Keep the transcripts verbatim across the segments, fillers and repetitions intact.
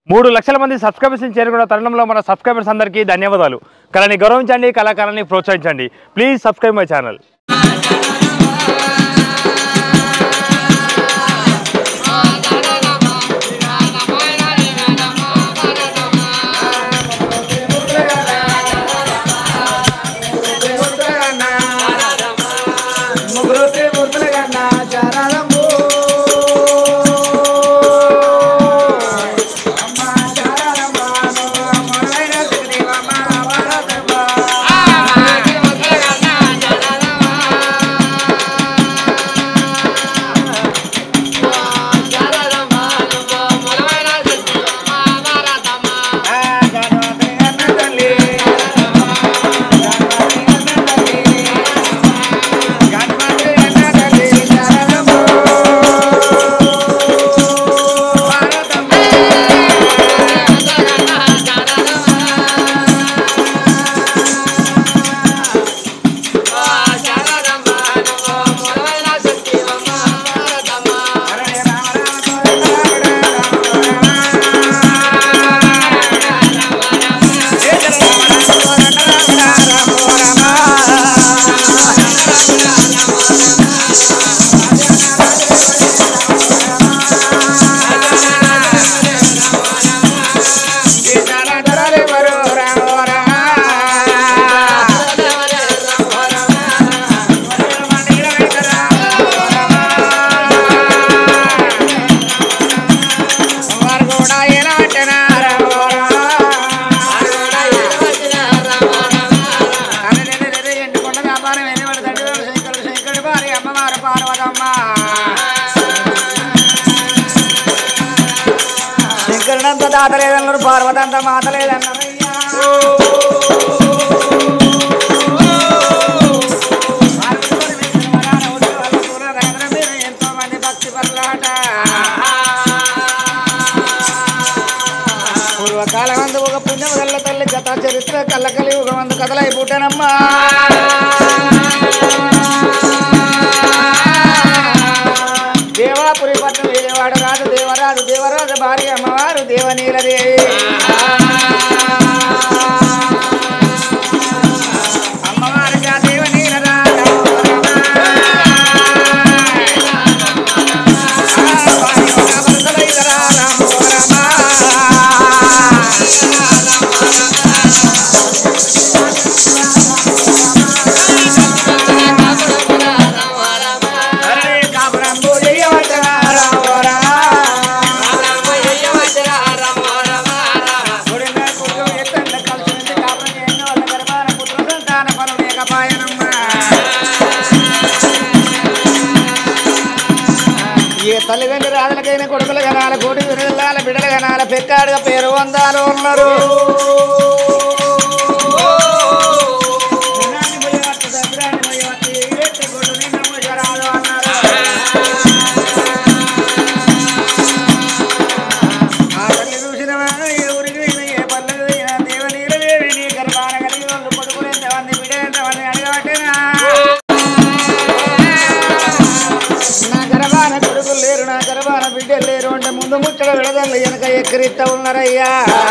మూడు లక్షల మంది సబ్స్క్రైబర్స్ చేరుకున్న తరుణంలో మన సబ్స్క్రైబర్స్ అందరికీ ధన్యవాదాలు. కళని గౌరవించండి, కళాకారాన్ని ప్రోత్సహించండి. Please subscribe my channel. శంకరుడంత తాత లేదన్నారు, పార్వతంత మాత లేదన్నారు. ఎంతో మంది భక్తి పర్లాట పూర్వకాలం అందు ఒక పుణ్యం గల్ల తల్లి గత చరిత్ర కళ్ళ కలియుగ మందు కథలై పుట్టనమ్మా. దేవాపురి పట్టణం విజయవాడ రాజు దేవరాజు దేవరాజు భార్య అమ్మవారు దేవనీలదేవి. అమ్మవారిగా దేవనీలరాజు తల్లిదండ్రులు రాజులకైన కొడుకులు గనాల కోటి విరదాల బిడ్డలు గనాల పెక్కాడుగా పేరు వందాలు ఉన్నారు. ఆ తల్లి చూసిన ఏ ఊరికి ఏ పల్లెకు దేవనీలదేవి నీ గర్భాన కలిగి వాళ్ళు కొడుకులు ఎంతమంది బిడ్డ ఎంతమంది అడగబట్టేనా కొడుకులు లేరు, నా గర్భాన బిడ్డలు లేరు అంటే ముందు ముచ్చట విడదల్లు వెనక ఎక్కరిస్తా ఉన్నారయ్యా.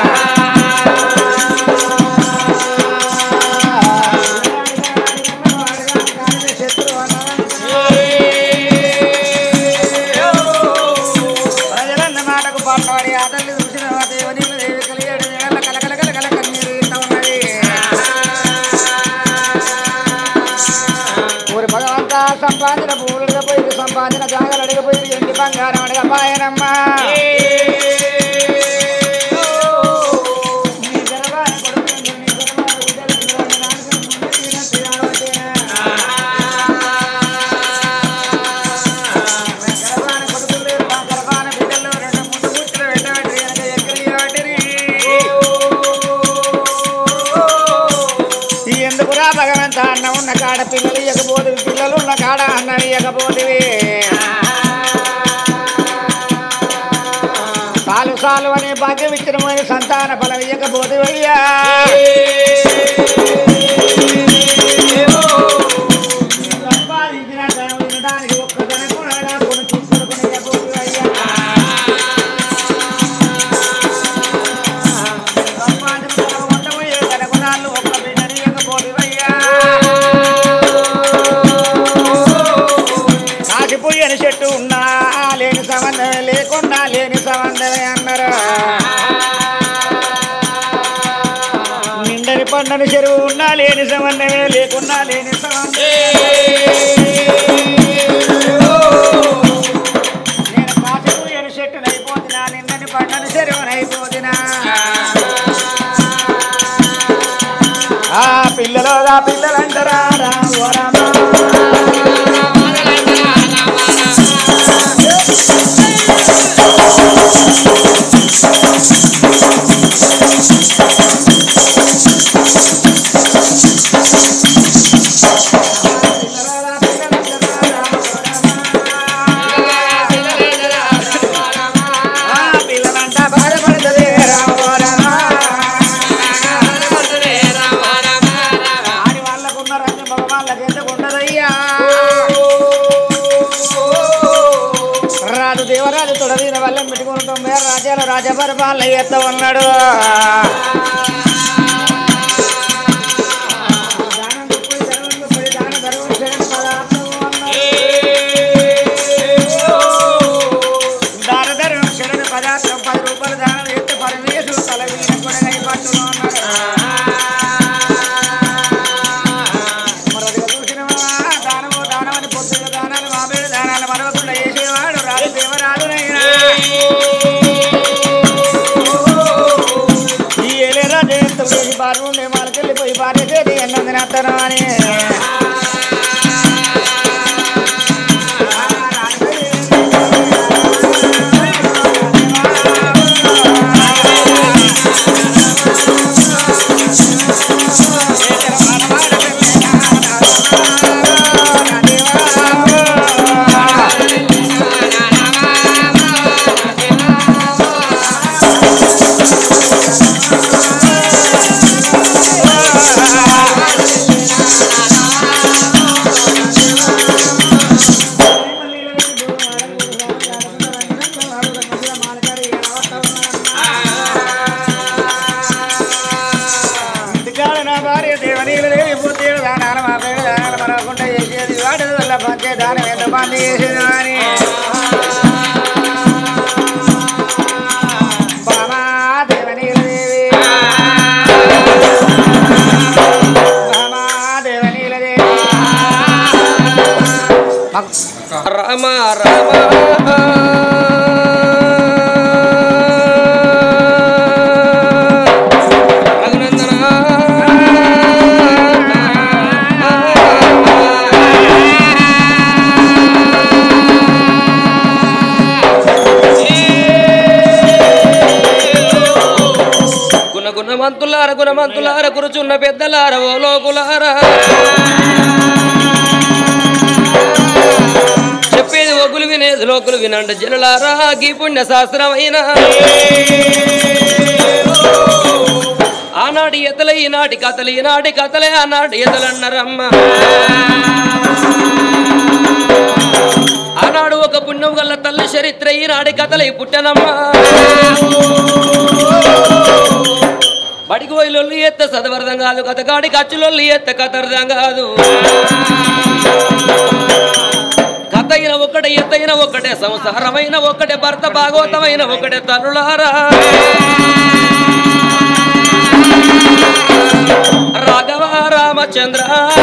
ప్రజలన్న మాటకు పాటవాడి ఆ తల్లి చూసిన దేవనీల దేవి కలిగేడు నెల కలకల కలకల కన్నీరు ఇస్తా ఉన్నది. ఊరి భగవంతా సంపాదించిన భూములుగా పోయి సంపాదించిన జాగలు అడిగిపోయి ఎండి బంగారం అడగ పాయనమ్మా. ఎందుకురా భగవంత అన్న ఉన్న కాడ పిల్లలు ఇవ్వకపోతే పిల్లలు ఉన్న కాడ అన్న ఇవ్వకపోతే సాలు సాలు అనే భాగ్యం ఇచ్చిన సంతాన ఫలం ఇవ్వకపోతే అయ్యా. సంపాదించిన వినడానికి ఒక్కదన కూడా కొని తీసుకొని అయ్యా. పండని చెరువు ఉన్నా లేని సమన్వయమే లేకున్నా లేని నేను కాచకు ఎను చెట్టునైపోతున్నా నిన్నని పండని చెరువునైపోతున్నా ఆ పిల్లలోగా పిల్లలంటారా దేవరాజు తొడదీన వల్ల పెట్టుకుని తొంభై రాజ్యాల రాజపరిపాలన చేస్తా ఉన్నాడు దాన ధర్మం చెడు పదార్థం పది రూపాయలు దానం చేస్తే పరమేశ్వరు తల వీణ కూడా కైపట్టులో ఉన్నాడు మరొక చూసిన దానము దానమని పొద్దున దానాలు మామూలు దానాలు మరవకుండా చేసేవాడు రాజు దేవరాజునైనా ఈ ఏలేరా జయంతుడు బారు మాలకెళ్ళిపోయి భార్యకేది ఎన్నందున అత్తనా అని దానం ఎంత మంది చేసేది అని బామా దేవనీలదేవి బామా దేవనీలదేవి రామ రామ గుణమంతులార గుణమంతులార కూర్చున్న పెద్దలార ఓ లోకులారా చెప్పేది ఒగులు వినేది లోకులు వినండి జనులారా గీ పుణ్య శాస్త్రమైన ఆనాటి ఎతల ఈనాటి కథలు ఈనాటి కథలే ఆనాటి ఎతలన్నారమ్మ ఆనాడు ఒక పుణ్యం గల్ల తల్లి చరిత్ర ఈనాటి కథలై పుట్టనమ్మ బడికి పోయి లొల్లి ఎత్త చదవర్థం కాదు కథగాడి ఖర్చు లొల్లి ఎత్త కథ అర్థం కాదు కథ అయిన ఒకటే ఎత్తైన ఒకటే సంసారమైన ఒకటే భర్త భాగవతమైన ఒకటే తల్లులారా రాఘవ రామచంద్ర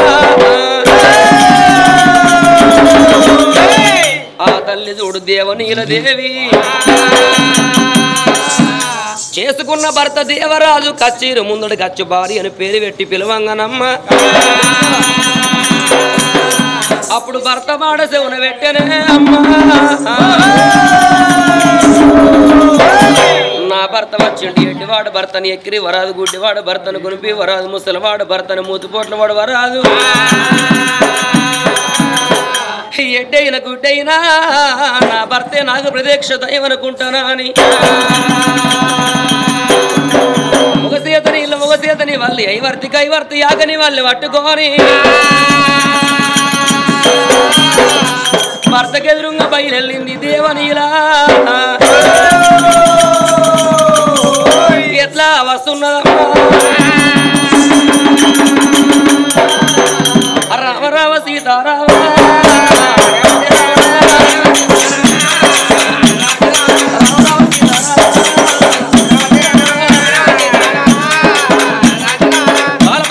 ఆ తల్లి చూడు దేవనీలదేవి చేసుకున్న భర్త దేవరాజు కచ్చీరు ముందుడు కచ్చు భార్య అని పేరు పెట్టి పిలవంగనమ్మ అప్పుడు భర్త మాట శవున పెట్టనే అమ్మా నా భర్త వచ్చిండి ఎడ్డివాడు భర్తని ఎక్కిరి వరాదు గుడ్డివాడు భర్తను గునిపి వరాదు ముసలివాడు భర్తను మూతుపోట్ల వాడు వరాదు ఎడ్డైన గుడ్డైనా నా భర్తే నాకు ప్రత్యక్ష దైవం అనుకుంటానా అని ఒక సీతని ఇల్లు ఒక సీతని వాళ్ళు ఐవర్తి కైవర్తి యాగని వాళ్ళు పట్టుకొని భర్తకెదురుగా బయలుదేరింది దేవనీలా ఎట్లా వస్తున్నదమ్మా రామ రామ సీతారామ బాల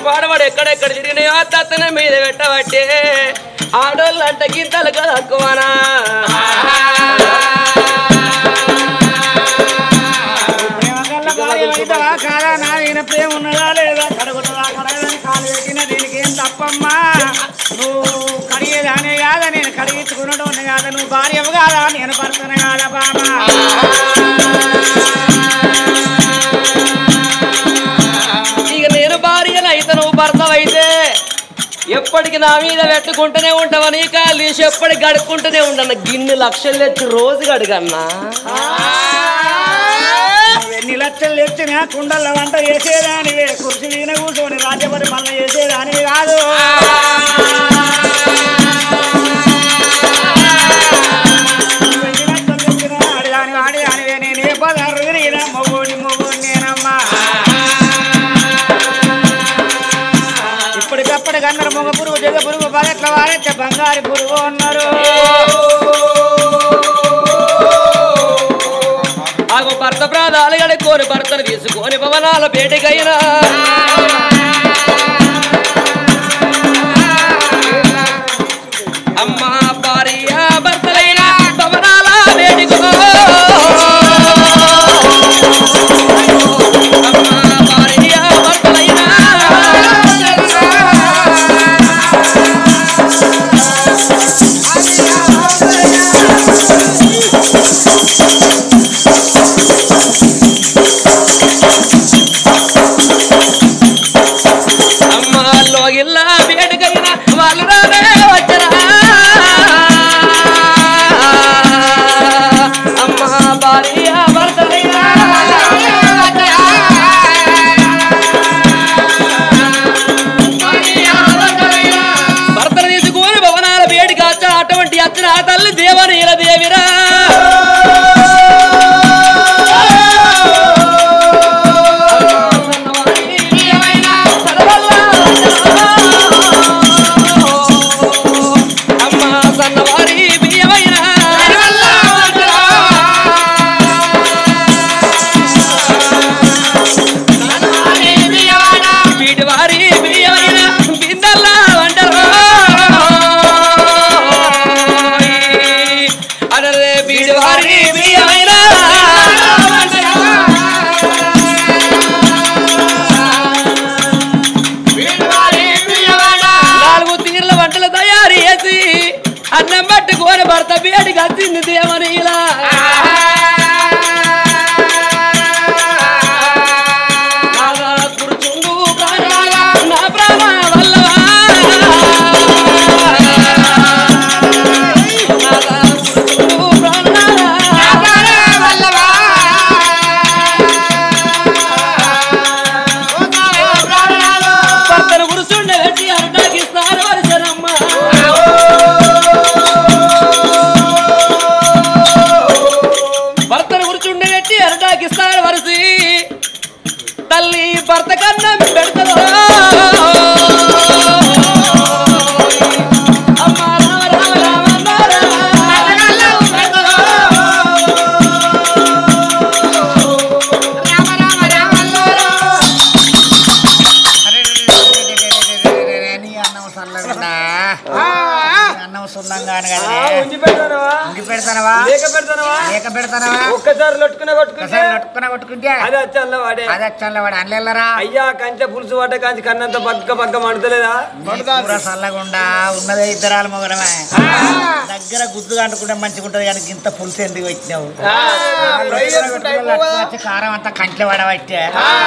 వాడవాడు ఎక్కడెక్కడ తిరిగినాయో తత్తన మీద పెట్టబట్టే ఆడోళ్ళు అంటే గింతలు కదా తక్కువనా కాదా నాయన ప్రేమ ఉన్నదా లేదా కడుగుతుందా కడగదని కాలు పెట్టిన దీనికి ఏం తప్పమ్మా నువ్వు కడిగేదానే కాదా నేను కడిగించుకున్నట్టు కాదా నువ్వు భార్యవు కాదా నేను భర్తను కాదా బామా ఇక నేను భార్యను అయితే నువ్వు భర్తవైతే ఎప్పటికి నా మీద పెట్టుకుంటూనే ఉంటావని కాళ్ళు తీసి ఎప్పటికి గడుక్కుంటూనే ఉండన్న గిన్ని లక్షలు తెచ్చి రోజు గడుగన్నా ఎన్ని లక్షలు తెచ్చినా కుండల వంట చేసేదానివే కుర్చీ మీద కూర్చొని రాజ్యపరి మళ్ళీ చేసేదానివి కాదు ఎన్ని లక్షలు తెచ్చినా ఆడిదాని ఆడిదానివే నేనే పదహారు తిరిగినా మొగోని మొగోని నేనమ్మా ఇప్పటికప్పటికి అన్నారు మొగ పురుగు జగ పురుగు పదట్ల వారైతే బంగారు పురుగు అన్నారు ఆగో భర్త ప్రాణాలు గడుకోని భర్తను తీసుకొని భవనాల పేటకైనా అమ్మా భార్య భర్తలైనా భవనాల పేటకో అమ్మా భార్య భర్తలైనా గిల్లా వేడుకైనా వాళ్ళు రానే వచ్చరా అమ్మా భార్య భర్తలైనా భర్తలు తీసుకొని భవనాల వేడికి వచ్చ అటువంటి వచ్చిన తల్లి దేవనీల దేవిరా అన్నం పట్టుకోని భర్త వేడికి వచ్చింది దేవని ఇలా కూర్చుండు నా ప్రాణ వల్లవా భర్తను కూర్చుండే పెట్టి అరుటాకిస్తారు వరుసనమ్మ భర్తను కూర్చుండే పెట్టి అరుటాకిస్తారు వరుసి తల్లి భర్త కన్నా పెడతారు అమ్మ రామ రామ రామ అన్నం సున్నంగాను కదా ఉంగి పెడతానవా లేక పెడతానవా లేక పెడతానవా ఒక్కసారి లొట్టుకునే కొట్టుకుంటే లొట్టుకున్న కొట్టుకుంటే అది వచ్చల్ల వాడే అది వచ్చల్ల వాడు అల్లెల్లరా అయ్యా కంచె పులుసు వాటే కంచి కన్నంత బక్క బక్క మంటలేదా చల్లగుండా ఉన్నదే ఇద్దరాలు మొగడమే దగ్గర గుద్దు కంటుకుంటే మంచిగా ఉంటది కానీ ఇంత పులుసు ఎందుకు వచ్చినావు వచ్చి కారం అంతా కంచె పడబట్టే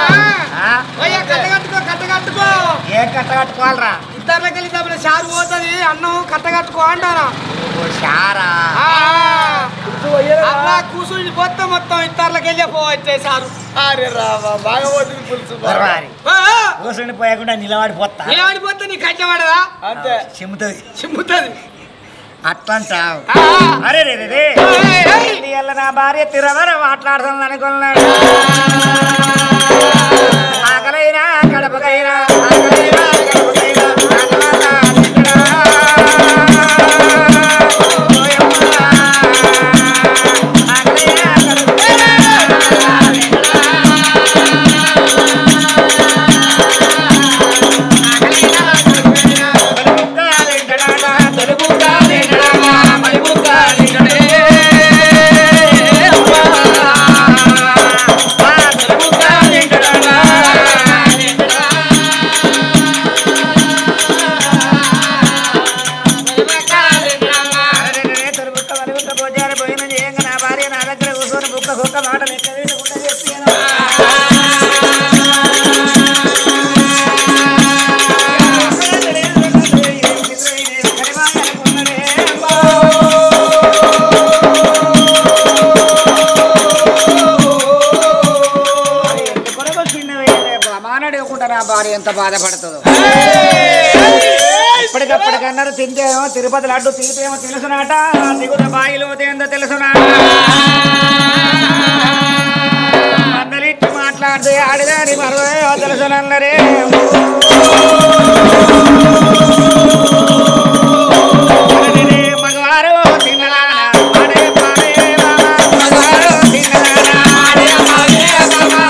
ఏ కట్ట కట్టుకోవాలరా ఇద్దరికెళ్ళి తప్ప షారు పోతుంది అన్నం కట్ట కట్టుకో అంటారా షారా అలా కూర్చుని మొత్తం మొత్తం ఇద్దర్లకి వెళ్ళి పోవచ్చే సారు అరే రావా బాగా పోతుంది పులుసు కూర్చుని పోయకుండా నిలబడిపోతా నిలబడిపోతే నీ కంచె పడదా అంతే చిమ్ముతుంది చిమ్ముతుంది అట్లంటావు అరే రే రే నా భార్య తిరవర మాట్లాడుతుంది అనుకున్నాడు ఆకలైనా గడపకైనా ఆకలైనా గడపకైనా భార్య ఎంత బాధపడుతుందో. ఇప్పటికప్పటికన్నారు తింటేమో తిరుపతి లడ్డు తీపేమో తెలుసునాట, దిగుత బాయిలో ఏందో తెలుసునాట. అందరిచ్చి మాట్లాడితే ఆడిదాని మరో తెలుసునన్నరే. మగవారు తిన్నదానా ఆడే పాడే బాబా, మగవారు తిన్నదానా ఆడే పాడే బాబా,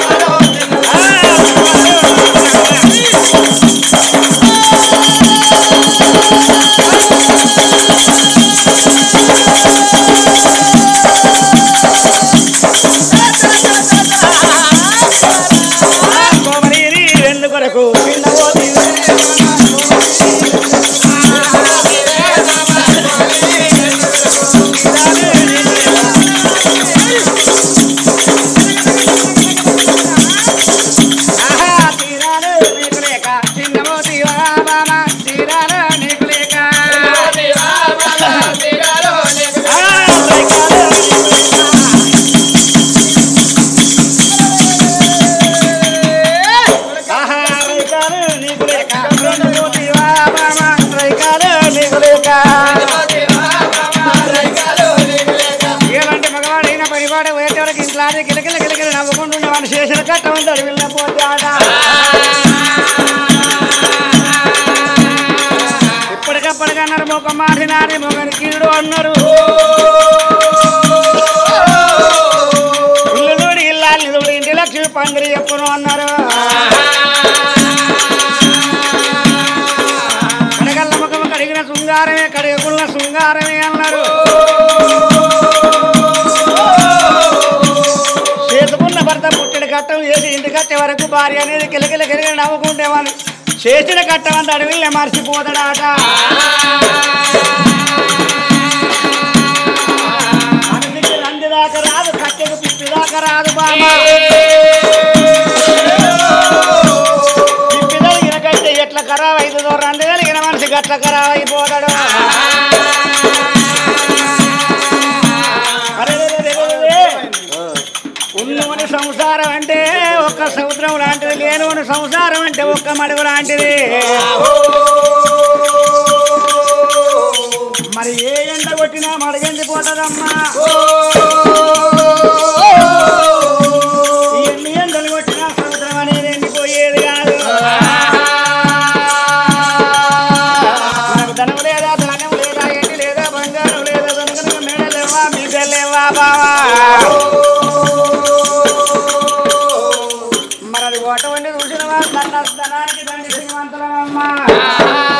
కొరకు ఏమంటే మగవాడైనా పరివాడు పోయేటవరకు ఇంట్లో గిలకిల గిలకిల నవ్వుకుంటుండే వాడు చేసిన కట్టమంటాడు వెళ్ళిపోతే ఆట. ఇప్పటికప్పటికన్నారు మొక్క మారినారి మొగని కీడు అన్నారు. ఇల్లు చూడి ఇల్లాలి చూడి ఇంటి లక్ష్మి పందిరి చెప్పును అన్నారు. కడగల్ల ముఖము కడిగిన శృంగారమే కడిగకున్న శృంగారమే అన్నారు. చేతుకున్న భర్త పుట్టిన కట్టం చేసి ఇంటికి వచ్చే వరకు భార్య అనేది కిలకిల కిలకిల నవ్వుకుంటేవాళ్ళు చేసిన కట్టం అంత అడవిల్లే మర్చిపోతాడాట. అన్నిటికి రంది దాకా రాదు, కట్టెకు పిప్పి దాకా రాదు బాబా. పిప్పి కలిగిన కట్టె ఎట్లా ఖరాబ్ అవుతుందో రంది కలిగిన మనిషి గట్ల ఖరాబ్ అయిపోతాడు. ఉన్నోని సంసారం అంటే ఒక్క సముద్రం లాంటిది, లేనోని సంసారం అంటే ఒక్క మడుగు లాంటిది. మరి ఏ ఎండ కొట్టినా మడుగెండిపోతుందమ్మా. ఎన్ని ఎండలు కొట్టినా సముద్రం అనేది ఎండిపోయేది కాదు. నాకు ధనం లేదా, ధాన్యం లేదా, ఎండి లేదా, బంగారం లేదా, దొంగ మేడలేవా, బిడ్డలేవా బావా. మరి అది ఓట వండి చూసిన వాళ్ళు ధనానికి దండి శ్రీమంతులమ్మా.